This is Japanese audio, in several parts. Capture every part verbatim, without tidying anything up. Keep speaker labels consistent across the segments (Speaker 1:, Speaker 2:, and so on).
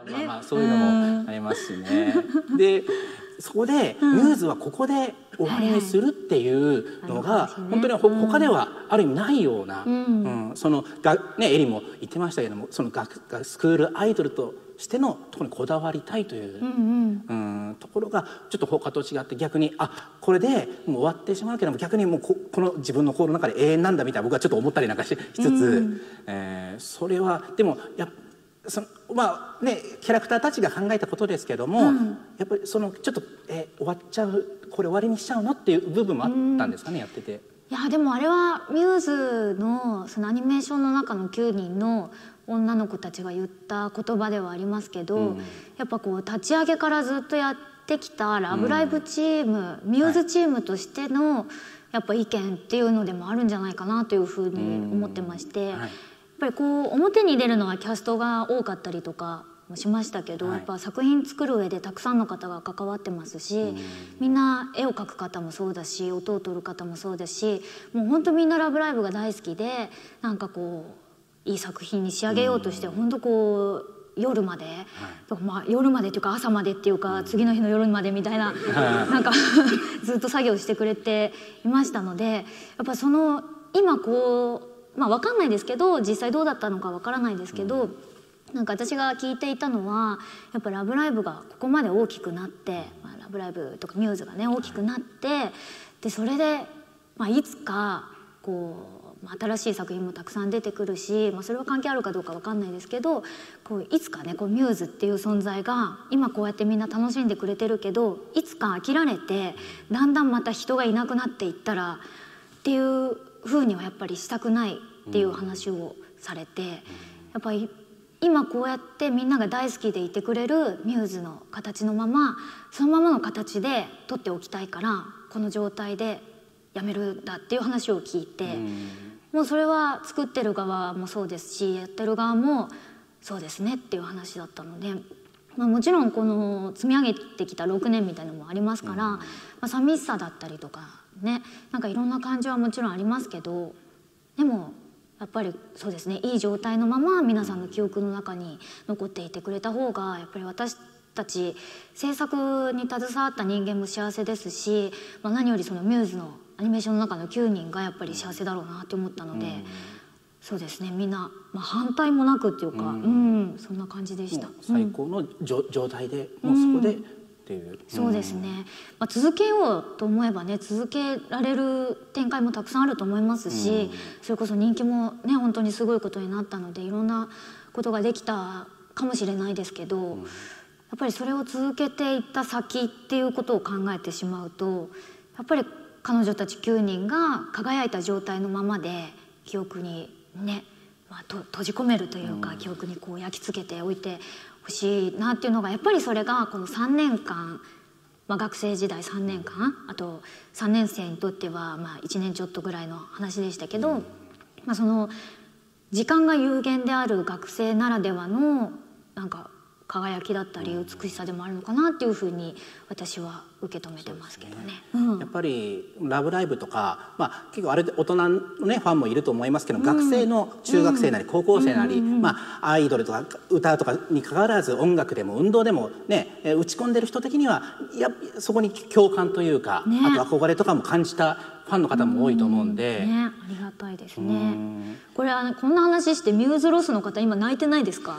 Speaker 1: まあまあそういうのもありますしね。でそこでミューズはここで終わりにするっていうのが本当に他ではある意味ないような、うんそのがねエリも言ってましたけども、その学スクールアイドルとしてのところにこだわりたいという、うんうん、ところがちょっと他と違って、逆にあこれでもう終わってしまうけども逆にもう こ, この自分の心の中で永遠なんだみたいな僕はちょっと思ったりなんか し, しつつ、うんえー、それはでもやそのまあねキャラクターたちが考えたことですけども、うん、やっぱりそのちょっと、えー、終わっちゃうこれ終わりにしちゃうのっていう部分もあったんですかね、うん、やってて。
Speaker 2: いやでもあれはミューズ の, そのアニメーションの中のきゅうにんの女の子たちが言った言葉ではありますけど、うん、やっぱこう立ち上げからずっとやってきた「ラブライブ!」チーム、うん、ミューズチームとしてのやっぱ意見っていうのでもあるんじゃないかなというふうに思ってまして、うんはい、やっぱりこう表に出るのはキャストが多かったりとかもしましたけど、はい、やっぱ作品作る上でたくさんの方が関わってますし、うん、みんな絵を描く方もそうだし音を取る方もそうだし、もう本当みんな「ラブライブ!」が大好きでなんかこういい作品に仕上げようとして本当こう夜まで、はいまあ、夜までっていうか朝までっていうか次の日の夜までみたいななんかずっと作業してくれていましたので、やっぱその今こうまあ分かんないですけど実際どうだったのか分からないですけど、なんか私が聞いていたのはやっぱ「ラブライブ!」がここまで大きくなって、まあ、ラブライブとかミューズがね大きくなってでそれで、まあ、いつかこう新しい作品もたくさん出てくるし、まあ、それは関係あるかどうか分かんないですけど、こういつかねこうミューズっていう存在が今こうやってみんな楽しんでくれてるけどいつか飽きられてだんだんまた人がいなくなっていったらっていうふうにはやっぱりしたくないっていう話をされて、やっぱり今こうやってみんなが大好きでいてくれるミューズの形のままそのままの形で撮っておきたいからこの状態でやめるんだっていう話を聞いて。もうそれは作ってる側もそうですしやってる側もそうですねっていう話だったので、まあ、もちろんこの積み上げてきたろくねんみたいなのもありますから、まあ、寂しさだったりとかねなんかいろんな感情はもちろんありますけど、でもやっぱりそうですねいい状態のまま皆さんの記憶の中に残っていてくれた方がやっぱり私たち制作に携わった人間も幸せですし、まあ、何よりそのミューズのアニメーションの中のきゅうにんがやっぱり幸せだろうなって思ったので、うん、そうですねみんな、まあ、反対もなくっていうか、うん、うん、そんな感じでした。
Speaker 1: 最高の状態で、もうそこでっていう、うん、
Speaker 2: そうですね、まあ、続けようと思えばね続けられる展開もたくさんあると思いますし、うん、それこそ人気もね本当にすごいことになったのでいろんなことができたかもしれないですけど、うん、やっぱりそれを続けていった先っていうことを考えてしまうとやっぱり彼女たちきゅうにんが輝いた状態のままで記憶にね、まあ、と閉じ込めるというか、うん、記憶にこう焼き付けておいてほしいなっていうのがやっぱりそれがこのさんねんかん、まあ、学生時代さんねんかんあとさんねん生にとってはまあいちねんちょっとぐらいの話でしたけど、うん、まあ、その時間が有限である学生ならではのなんか輝きだったり美しさでもあるのかなっていうふうに私は受け止めてますけどね。
Speaker 1: うん、やっぱり「ラブライブ!」とか、まあ、結構あれで大人の、ね、ファンもいると思いますけど、うん、学生の中学生なり高校生なり、まあ、アイドルとか歌とかにかかわらず音楽でも運動でも、ね、打ち込んでる人的にはやそこに共感というか、ね、あと憧れとかも感じたファンの方も多いと思うんで、
Speaker 2: ね、ありがたいですね。これはこんな話してミューズロスの方今泣いてないですか？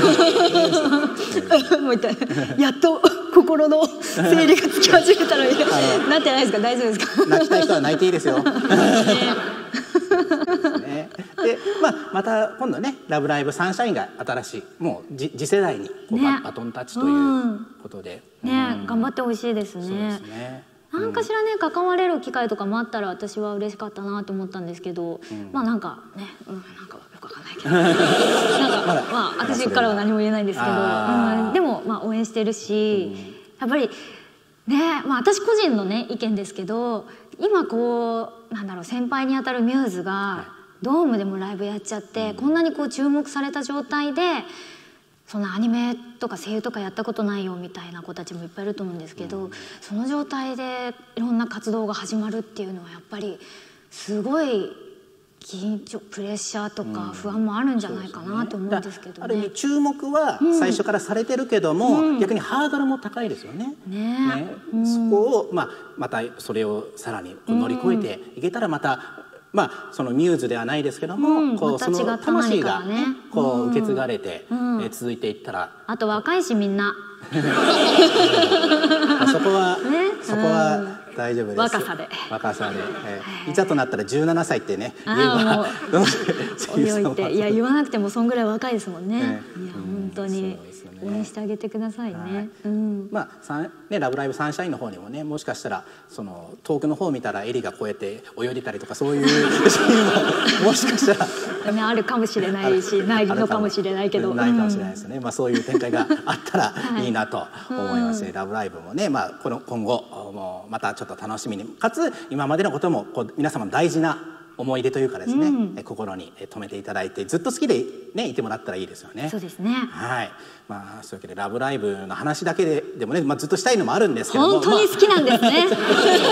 Speaker 2: もう一回やっと心の整理がつき始めたのになってないですか？大丈夫ですか？
Speaker 1: 泣きたい人は泣いていいですよ。ねね、で、まあ、また今度ね「ラブライブサンシャイン」が新しいもう次世代にこう、ね、バトンタッチということで、
Speaker 2: ね、うん、頑張ってほしいですね。そうですね。何かしらね関われる機会とかもあったら私は嬉しかったなと思ったんですけど、うん、まあなんかね、うん、なんかよくわかんないけどなんかまあ私からは何も言えないんですけど、うん、でもまあ応援してるし、うん、やっぱりね、まあ私個人のね意見ですけど今こうなんだろう先輩にあたるミューズがドームでもライブやっちゃって、うん、こんなにこう注目された状態でそんなアニメとか声優とかやったことないよみたいな子たちもいっぱいいると思うんですけど、うん、その状態でいろんな活動が始まるっていうのはやっぱりすごい緊張プレッシャーとか不安もあるんじゃないかなと思うんですけどね。
Speaker 1: ある意味注目は最初からされてるけども、うん、逆にハードルも高いですよね。
Speaker 2: ね
Speaker 1: ね、うん、そこを、まあ、またそれをさらに乗り越えていけたらまた、まあ、そのミューズではないですけども、うん、こうその魂が、ね、こう受け継がれて、うん、え続いていったら、
Speaker 2: あと若いしみんな
Speaker 1: そこは、ね、そこは大丈夫です。
Speaker 2: 若さで
Speaker 1: 若さで、えー、いざとなったらじゅうななさいってね言えば
Speaker 2: おいおいていや言わなくてもそんぐらい若いですもんね。ね、いや本当に応援してあげてくださいね。はい、うん、
Speaker 1: まあね、ラブライブサンシャインの方にもね、もしかしたらその遠くの方を見たらエリがこうやって泳いでたりとかそういうシーンももしかしたら、
Speaker 2: ね、あるかもしれないしないのかもしれないけど
Speaker 1: ないかもしれないですね。うん、まあそういう展開があったらいいなと思いますね。はい、ラブライブもね、まあこの今後もまたちょっと楽しみに、かつ今までのこともこう皆様の大事な思い出というかですね、うん、心に留めていただいてずっと好きで、ね、いてもらったらいいですよね。
Speaker 2: そうですね。
Speaker 1: はい、まあ、そういうわけでラブライブの話だけででもね、まあ、ずっとしたいのもあるんですけども、
Speaker 2: 本当に好きなんですね。